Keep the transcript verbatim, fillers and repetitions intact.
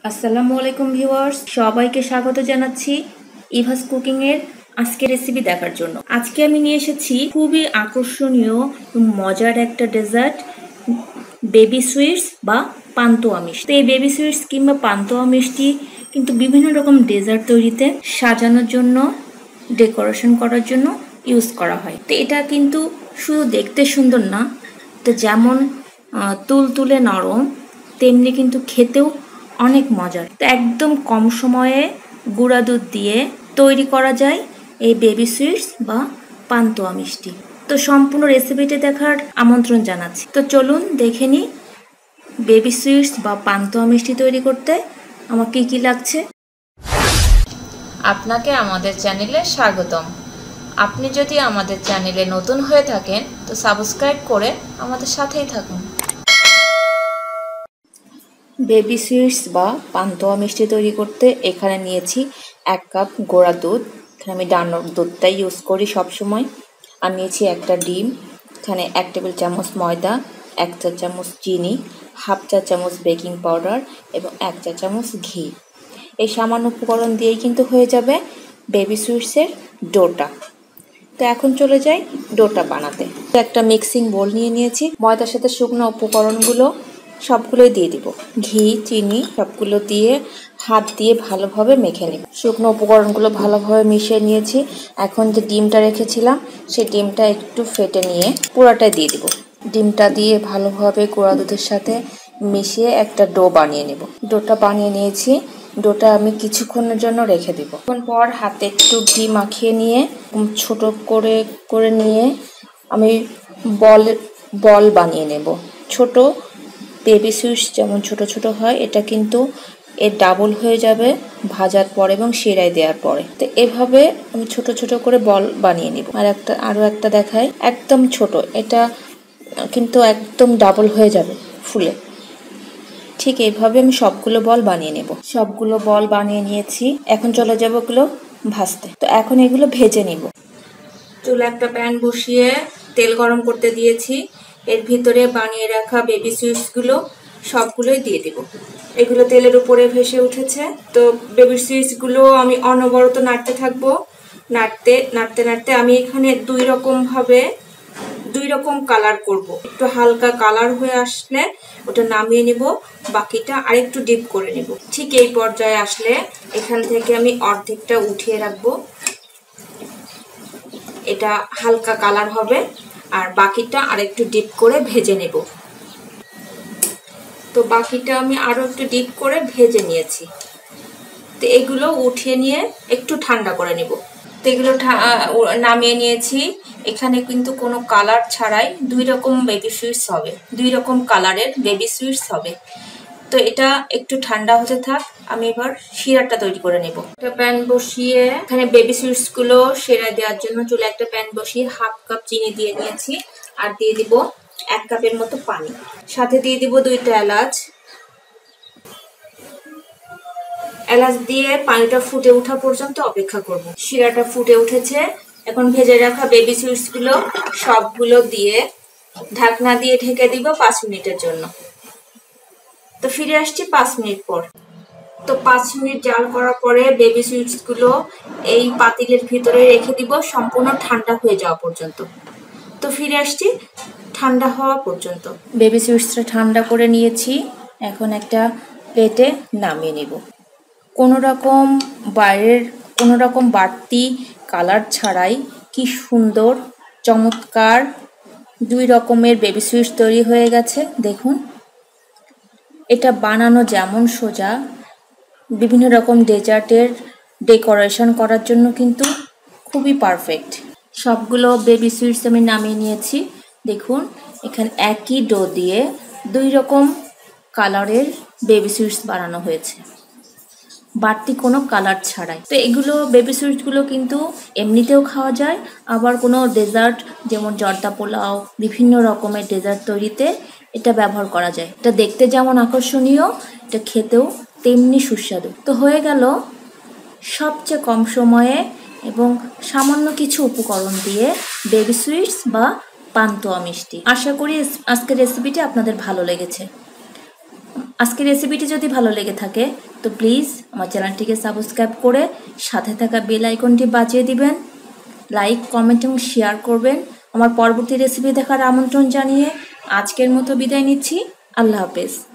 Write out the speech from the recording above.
আসসালামু আলাইকুম ভিউয়ার্স, সবাইকে স্বাগত জানাচ্ছি ইভাস কুকিং এর আজকের রেসিপি দেখার জন্য। আজকে আমি নিয়ে এসেছি খুবই আকর্ষণীয় মজার একটা ডেজার্ট, বেবি সুইটস বা পান্তুয়া মিষ্টি। এই বেবি সুইটস কিংবা পান্তুয়া মিষ্টি কিন্তু বিভিন্ন রকম ডেজার্ট তৈরিতে, সাজানোর জন্য, ডেকোরেশন করার জন্য ইউজ করা হয়। তো এটা কিন্তু শুধু দেখতে সুন্দর না, তো যেমন তুলতুলে নরম, তেমনি কিন্তু খেতেও অনেক মজার। তো একদম কম সময়ে গুঁড়া দুধ দিয়ে তৈরি করা যায় এই বেবি সুইটস বা পান্তুয়া মিষ্টি। তো সম্পূর্ণ রেসিপিটি দেখার আমন্ত্রণ জানাচ্ছি। তো চলুন দেখে নিই বেবি সুইটস বা পান্তুয়া মিষ্টি তৈরি করতে আমার কী কী লাগছে। আপনাকে আমাদের চ্যানেলে স্বাগতম। আপনি যদি আমাদের চ্যানেলে নতুন হয়ে থাকেন তো সাবস্ক্রাইব করে আমাদের সাথেই থাকুন। বেবি সুইটস বা পান্তুয়া মিষ্টি তৈরি করতে এখানে নিয়েছি এক কাপ গুঁড়া দুধ। এখানে আমি ডানোর দুধটাই ইউজ করি সবসময়। আর নিয়েছি একটা ডিম, এখানে এক টেবিল চামচ ময়দা, এক চা চামচ চিনি, হাফ চা চামচ বেকিং পাউডার এবং এক চা চামচ ঘি। এই সামান্য উপকরণ দিয়েই কিন্তু হয়ে যাবে বেবি সুইটসের ডোটা। তো এখন চলে যাই ডোটা বানাতে। তো একটা মিক্সিং বোল নিয়ে নিয়েছি, ময়দার সাথে শুকনো উপকরণগুলো সবগুলোই দিয়ে দিব। ঘি, চিনি সবগুলো দিয়ে হাত দিয়ে ভালোভাবে মেখে নিব। শুকনো উপকরণগুলো ভালোভাবে মিশিয়ে নিয়েছি। এখন যে ডিমটা রেখেছিলাম সেই ডিমটা একটু ফেটে নিয়ে পুরাটাই দিয়ে দিব। ডিমটা দিয়ে ভালোভাবে গুঁড়া দুধের সাথে মিশিয়ে একটা ডো বানিয়ে নেব। ডোটা বানিয়ে নিয়েছি, ডোটা আমি কিছুক্ষণের জন্য রেখে দিব। কিছুক্ষণ পর হাতে একটু ঘি মাখিয়ে নিয়ে ছোট করে করে নিয়ে আমি বল বল বানিয়ে নেব। ছোট বেবি সুইটস যেমন ছোট ছোট হয়, এটা কিন্তু এর ডাবল হয়ে যাবে ভাজার পর এবং সেরাই দেওয়ার পরে। তো এভাবে আমি ছোট ছোট করে বল বানিয়ে নিব। আর একটা আরও একটা দেখাই, একদম ছোট, এটা কিন্তু একদম ডাবল হয়ে যাবে ফুলে। ঠিক এইভাবে আমি সবগুলো বল বানিয়ে নেব। সবগুলো বল বানিয়ে নিয়েছি, এখন চলে যাবো এগুলো ভাজতে। তো এখন এগুলো ভেজে নিব। চুলে একটা প্যান বসিয়ে তেল গরম করতে দিয়েছি। এর ভিতরে বানিয়ে রাখা বেবি সুইটসগুলো সবগুলোই দিয়ে দিব। এগুলো তেলের উপরে ভেসে উঠেছে। তো বেবি সুইটসগুলো আমি অনবরত নাড়তে থাকবো। নাড়তে নাড়তে নাড়তে আমি এখানে দুই রকম ভাবে দুই রকম কালার করব। একটু হালকা কালার হয়ে আসলে ওটা নামিয়ে নিব, বাকিটা আরেকটু ডিপ করে নেব। ঠিক এই পর্যায়ে আসলে এখান থেকে আমি অর্ধেকটা উঠিয়ে রাখবো, এটা হালকা কালার হবে, আর বাকিটা আরেকটু ডিপ করে ভেজে নেব। তো বাকিটা আমি আরো একটু ডিপ করে ভেজে নিয়েছি। তো এগুলো উঠিয়ে নিয়ে একটু ঠান্ডা করে নেব। তো এগুলো নামিয়ে নিয়েছি। এখানে কিন্তু কোনো কালার ছাড়াই দুই রকম বেবি সুইটস হবে, দুই রকম কালারের বেবি সুইটস হবে। তো এটা একটু ঠান্ডা হতে থাক, আমি এবার শিরাটা তৈরি করে নেব। একটা প্যান বসিয়ে এখানে বেবি সুইটস গুলো সেরা দেওয়ার জন্য চুলে একটা প্যান বসিয়ে হাফ কাপ চিনি দিয়ে নিয়েছি, আর দিয়ে দিব এক কাপের মতো পানি, সাথে দিয়ে দিব দুইটা এলাচ। এলাচ দিয়ে পানিটা ফুটে ওঠা পর্যন্ত অপেক্ষা করব। শিরাটা ফুটে উঠেছে, এখন ভেজে রাখা বেবি সুইটস গুলো সবগুলো দিয়ে ঢাকনা দিয়ে ঢেকে দিব পাঁচ মিনিটের জন্য। তো ফিরে আসছি পাঁচ মিনিট পর। তো পাঁচ মিনিট জাল করার পরে বেবি সুইটস গুলো এই পাতিলের ভিতরে রেখে দিব সম্পূর্ণ ঠান্ডা হয়ে যাওয়া পর্যন্ত। তো ফিরে আসছি ঠান্ডা হওয়া পর্যন্ত। বেবি সুইটসটা ঠান্ডা করে নিয়েছি, এখন একটা প্লেটে নামিয়ে নিব। কোনো রকম বাইরের কোনো রকম বাড়তি কালার ছাড়াই কি সুন্দর চমৎকার দুই রকমের বেবি সুইটস তৈরি হয়ে গেছে। দেখুন, এটা বানানো যেমন সোজা, বিভিন্ন রকম ডেজার্টের ডেকোরেশন করার জন্য কিন্তু খুবই পারফেক্ট। সবগুলো বেবি সুইটস আমি নামিয়ে নিয়েছি। দেখুন, এখানে একই ডো দিয়ে দুই রকম কালারের বেবি সুইটস বানানো হয়েছে, বাড়তি কোনো কালার ছাড়াই। তো এগুলো বেবি সুইটসগুলো কিন্তু এমনিতেও খাওয়া যায়, আবার কোনো ডেজার্ট যেমন জর্দা পোলাও, বিভিন্ন রকমের ডেজার্ট তৈরিতে এটা ব্যবহার করা যায়। এটা দেখতে যেমন আকর্ষণীয়, এটা খেতেও তেমনি সুস্বাদু। তো হয়ে গেল সবচেয়ে কম সময়ে এবং সামান্য কিছু উপকরণ দিয়ে বেবি সুইটস বা পান্তুয়া মিষ্টি। আশা করি আজকের রেসিপিটি আপনাদের ভালো লেগেছে। আজকের রেসিপিটি যদি ভালো লেগে থাকে তো প্লিজ আমার চ্যানেলটিকে সাবস্ক্রাইব করে সাথে থাকা বেল আইকনটি বাজিয়ে দিবেন। লাইক, কমেন্ট এবং শেয়ার করবেন। আমার পরবর্তী রেসিপি দেখার আমন্ত্রণ জানিয়ে আজকের মতো বিদায় নিচ্ছি। আল্লাহ হাফেজ।